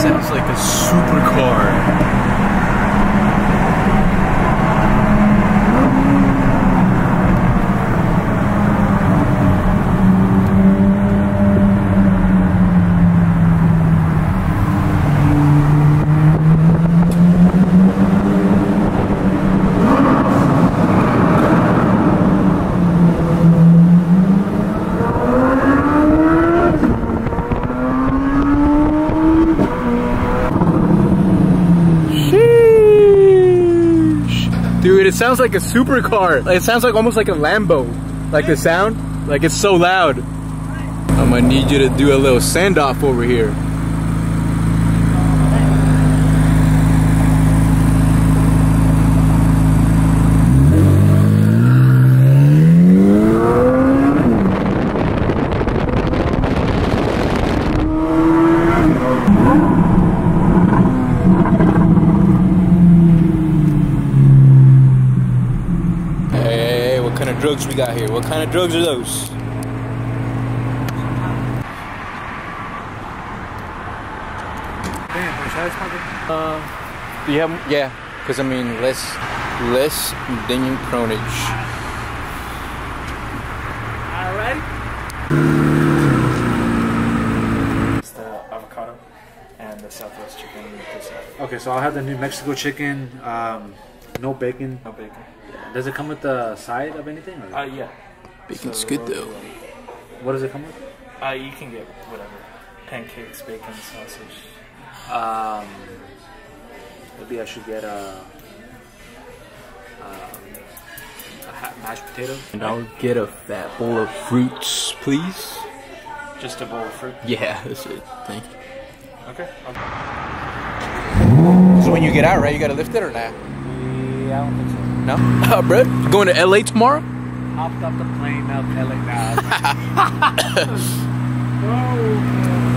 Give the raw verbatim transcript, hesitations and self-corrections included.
sounds like a supercar. Dude, it sounds like a supercar. It sounds like almost like a Lambo. Like the sound, like it's so loud. I'm gonna need you to do a little send off over here. Drugs we got here. What kind of drugs are those? Uh, do you have? Yeah, because I mean, less, less dinging pronage. All right. It's the avocado and the Southwest chicken. Okay, so I'll have the New Mexico chicken. Um, no bacon. No bacon. Does it come with the side of anything? Or? Uh, yeah. Bacon's so good though. What does it come with? Uh, you can get whatever. Pancakes, bacon, sausage. Um, maybe I should get a, um, a ha mashed potato. And I'll get a fat bowl of fruits, please. Just a bowl of fruit? Yeah, that's it. Thank you. Okay. Okay. So when you get out, right, you gotta lift it or not? Yeah, I don't think so. No? Uh, bro, you going to L A tomorrow? Hopped off the plane up L A now.